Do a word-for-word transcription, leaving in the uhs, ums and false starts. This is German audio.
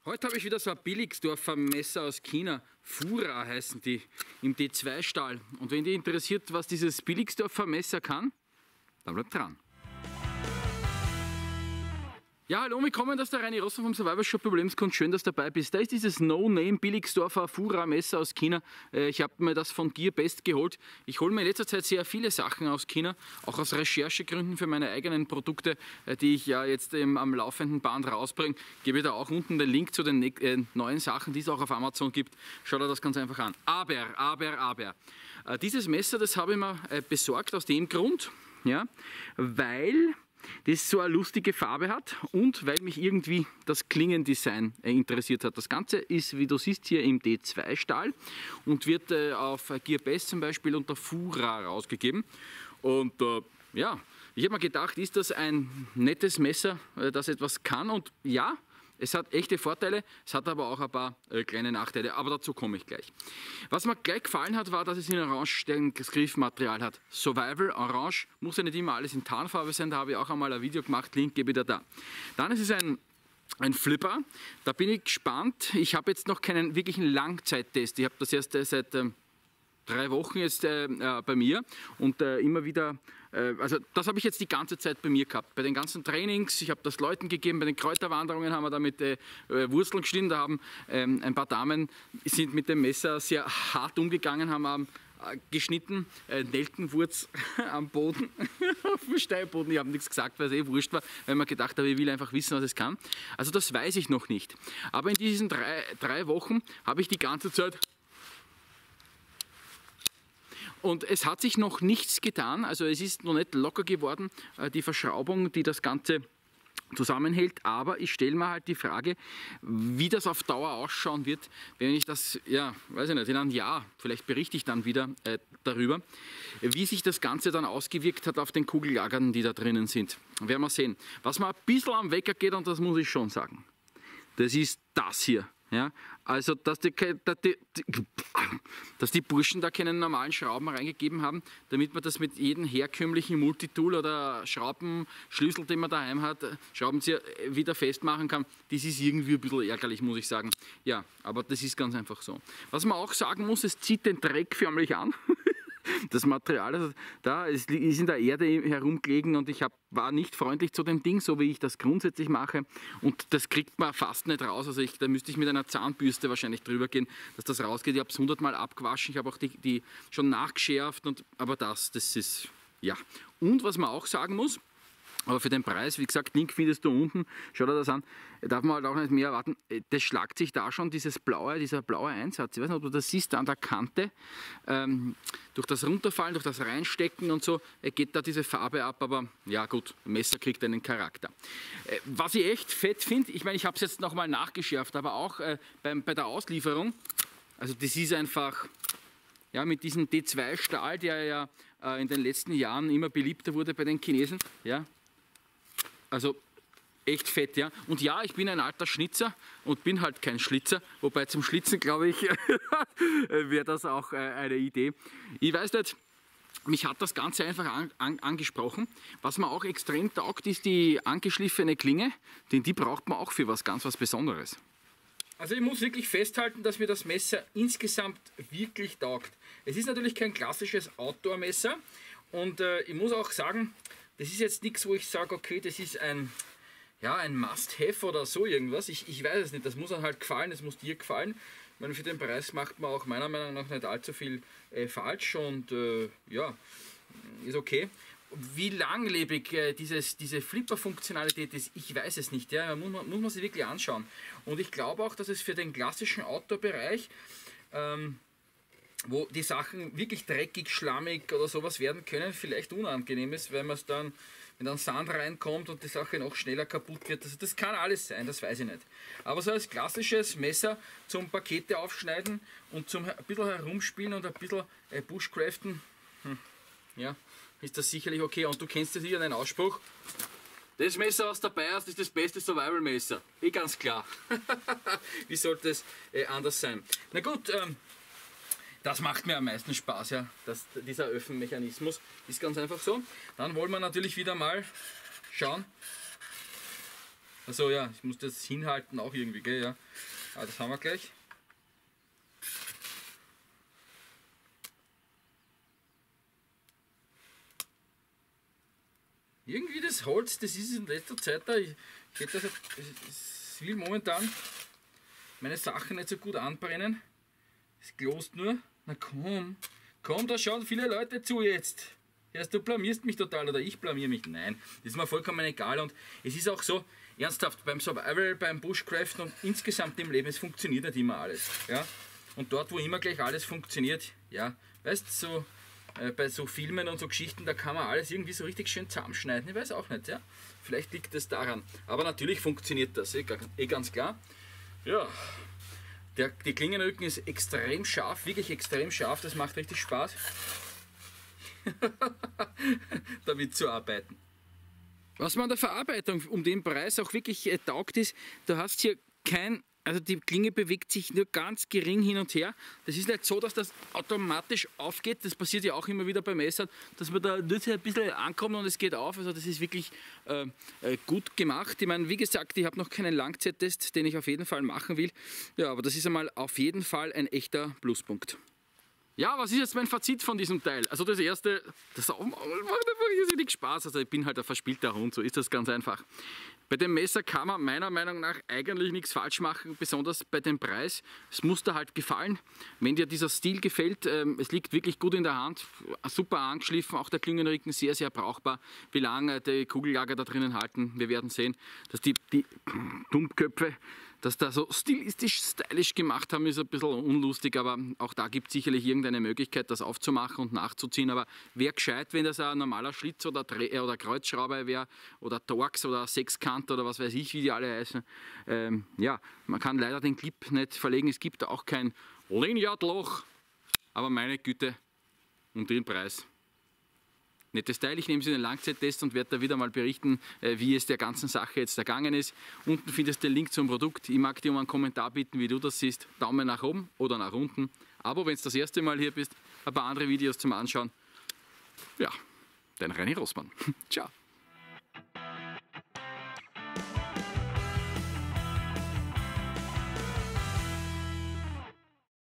Heute habe ich wieder so ein Billigsdorfer Messer aus China. Fura heißen die, im D zwei Stahl. Und wenn dich interessiert, was dieses Billigsdorfer Messer kann, dann bleibt dran. Ja, hallo, willkommen, das ist der Reini Rossmann vom Survival Shop Problemskund. Schön, dass du dabei bist. Da ist dieses No-Name Billigsdorfer Fura Messer aus China. Ich habe mir das von Gearbest geholt. Ich hole mir in letzter Zeit sehr viele Sachen aus China, auch aus Recherchegründen für meine eigenen Produkte, die ich ja jetzt am laufenden Band rausbringe. Ich gebe da auch unten den Link zu den neuen Sachen, die es auch auf Amazon gibt. Schau dir das ganz einfach an. Aber, aber, aber. Dieses Messer, das habe ich mir besorgt aus dem Grund, ja, weil das so eine lustige Farbe hat und weil mich irgendwie das Klingendesign interessiert hat. Das Ganze ist, wie du siehst, hier im D zwei Stahl und wird äh, auf Gearbest zum Beispiel unter Fura rausgegeben. Und äh, ja, ich habe mir gedacht, ist das ein nettes Messer, äh, das etwas kann? Und ja, es hat echte Vorteile, es hat aber auch ein paar äh, kleine Nachteile, aber dazu komme ich gleich. Was mir gleich gefallen hat, war, dass es in Orange das Griffmaterial hat. Survival, Orange, muss ja nicht immer alles in Tarnfarbe sein, da habe ich auch einmal ein Video gemacht, Link gebe ich dir da. Dann ist es ein Ein Flipper, da bin ich gespannt. Ich habe jetzt noch keinen wirklichen Langzeittest, ich habe das erst äh, seit äh, drei Wochen jetzt äh, äh, bei mir und äh, immer wieder, äh, also das habe ich jetzt die ganze Zeit bei mir gehabt. Bei den ganzen Trainings, ich habe das Leuten gegeben, bei den Kräuterwanderungen haben wir damit äh, Wurzeln geschnitten, da haben ähm, ein paar Damen sind mit dem Messer sehr hart umgegangen, haben ähm, geschnitten, äh, Nelkenwurz am Boden, auf dem Steinboden. Ich habe nichts gesagt, weil es eh wurscht war, weil man gedacht habe, ich will einfach wissen, was es kann. Also das weiß ich noch nicht. Aber in diesen drei, drei Wochen habe ich die ganze Zeit und es hat sich noch nichts getan, also es ist noch nicht locker geworden, die Verschraubung, die das Ganze zusammenhält, aber ich stelle mir halt die Frage, wie das auf Dauer ausschauen wird, wenn ich das, ja, weiß ich nicht, in einem Jahr, vielleicht berichte ich dann wieder äh, darüber, wie sich das Ganze dann ausgewirkt hat auf den Kugellagern, die da drinnen sind. Werden wir sehen. Was mir ein bisschen am Wecker geht, und das muss ich schon sagen, das ist das hier. Ja, also, dass die, dass, die, dass die Burschen da keinen normalen Schrauben reingegeben haben, damit man das mit jedem herkömmlichen Multitool oder Schraubenschlüssel, den man daheim hat, Schraubenzieher wieder festmachen kann, das ist irgendwie ein bisschen ärgerlich, muss ich sagen. Ja, aber das ist ganz einfach so. Was man auch sagen muss, es zieht den Dreck förmlich an. Das Material, also da es ist in der Erde herumgelegen und ich hab, war nicht freundlich zu dem Ding, so wie ich das grundsätzlich mache. Und das kriegt man fast nicht raus. Also ich, da müsste ich mit einer Zahnbürste wahrscheinlich drüber gehen, dass das rausgeht. Ich habe es hundertmal abgewaschen, ich habe auch die, die schon nachgeschärft. Und, aber das, das ist, ja. Und was man auch sagen muss, aber für den Preis, wie gesagt, Link findest du unten, schau dir das an, darf man halt auch nicht mehr erwarten. Das schlagt sich da schon, dieses blaue, dieser blaue Einsatz, ich weiß nicht, ob du das siehst, an der Kante, ähm, durch das Runterfallen, durch das Reinstecken und so, geht da diese Farbe ab, aber ja gut, ein Messer kriegt einen Charakter. Äh, was ich echt fett finde, ich meine, ich habe es jetzt nochmal nachgeschärft, aber auch äh, beim, bei der Auslieferung, also das ist einfach, ja, mit diesem D zwei Stahl, der ja äh, in den letzten Jahren immer beliebter wurde bei den Chinesen, ja, also echt fett, ja. Und ja, ich bin ein alter Schnitzer und bin halt kein Schlitzer, wobei zum Schlitzen, glaube ich, wäre das auch eine Idee. Ich weiß nicht, mich hat das Ganze einfach an, an, angesprochen. Was mir auch extrem taugt, ist die angeschliffene Klinge, denn die braucht man auch für was ganz was Besonderes. Also ich muss wirklich festhalten, dass mir das Messer insgesamt wirklich taugt. Es ist natürlich kein klassisches Outdoor-Messer und äh, ich muss auch sagen, das ist jetzt nichts, wo ich sage, okay, das ist ein, ja, ein Must-Have oder so irgendwas. Ich, ich weiß es nicht, das muss einem halt gefallen, das muss dir gefallen. Ich meine, für den Preis macht man auch meiner Meinung nach nicht allzu viel äh, falsch und äh, ja, ist okay. Wie langlebig äh, dieses, diese Flipper-Funktionalität ist, ich weiß es nicht. Ja, muss man, muss man sich wirklich anschauen. Und ich glaube auch, dass es für den klassischen Outdoor-Bereich, ähm, wo die Sachen wirklich dreckig, schlammig oder sowas werden können, vielleicht unangenehm ist, weil man es dann, wenn dann Sand reinkommt und die Sache noch schneller kaputt wird. Also das kann alles sein, das weiß ich nicht. Aber so als klassisches Messer zum Pakete aufschneiden und zum ein bisschen herumspielen und ein bisschen äh, Bushcraften, hm, ja, ist das sicherlich okay. Und du kennst ja sicher den Ausspruch, das Messer, was dabei hast, ist das beste Survival-Messer. Eh ganz klar. Wie sollte es äh, anders sein? Na gut, ähm, das macht mir am meisten Spaß, ja, das, dieser Öffnmechanismus ist ganz einfach so. Dann wollen wir natürlich wieder mal schauen, Also ja, ich muss das hinhalten auch irgendwie, gell, ja. Ah, das haben wir gleich. Irgendwie das Holz, das ist in letzter Zeit da, ich, ich hätte das, es will momentan meine Sachen nicht so gut anbrennen. Es glost nur. Na komm, komm, da schauen viele Leute zu jetzt. Erst du blamierst mich total oder ich blamier mich. Nein, das ist mir vollkommen egal und es ist auch so, ernsthaft, beim Survival, beim Bushcraft und insgesamt im Leben, es funktioniert nicht immer alles. Ja? Und dort, wo immer gleich alles funktioniert, ja, weißt du, so, äh, bei so Filmen und so Geschichten, da kann man alles irgendwie so richtig schön zusammenschneiden. Ich weiß auch nicht, ja. Vielleicht liegt es daran. Aber natürlich funktioniert das, eh, eh ganz klar. Ja, der, die Klingenrücken ist extrem scharf, wirklich extrem scharf, das macht richtig Spaß. damit zu arbeiten. Was man an der Verarbeitung um den Preis auch wirklich äh, taugt ist, du hast hier kein, also die Klinge bewegt sich nur ganz gering hin und her. Das ist nicht so, dass das automatisch aufgeht, das passiert ja auch immer wieder beim Messern, dass man da nur ein bisschen ankommt und es geht auf, also das ist wirklich äh, äh, gut gemacht. Ich meine, wie gesagt, ich habe noch keinen Langzeittest, den ich auf jeden Fall machen will, ja, aber das ist einmal auf jeden Fall ein echter Pluspunkt. Ja, was ist jetzt mein Fazit von diesem Teil? Also das erste, das macht einfach irrsinnig Spaß. Also ich bin halt ein verspielter Hund, so ist das ganz einfach. Bei dem Messer kann man meiner Meinung nach eigentlich nichts falsch machen, besonders bei dem Preis. Es muss dir halt gefallen. Wenn dir dieser Stil gefällt, ähm, es liegt wirklich gut in der Hand, super angeschliffen, auch der Klingenrücken sehr, sehr brauchbar. Wie lange die Kugellager da drinnen halten, wir werden sehen, dass die, die Dummköpfe das da so stilistisch, stylisch gemacht haben, ist ein bisschen unlustig, aber auch da gibt es sicherlich irgendeine Möglichkeit, das aufzumachen und nachzuziehen. Aber wäre gescheit, wenn das ein normaler Schlitz oder, Dreh oder Kreuzschrauber wäre oder Torx oder Sechskant oder was weiß ich, wie die alle heißen. Ähm, ja, man kann leider den Clip nicht verlegen, es gibt auch kein Lanyardloch, aber meine Güte, um den Preis. Nettes Teil, ich nehme sie in den Langzeittest und werde da wieder mal berichten, wie es der ganzen Sache jetzt ergangen ist. Unten findest du den Link zum Produkt. Ich mag dir um einen Kommentar bitten, wie du das siehst. Daumen nach oben oder nach unten. Aber wenn du das erste Mal hier bist, ein paar andere Videos zum Anschauen. Ja, dein Reini Rossmann. Ciao.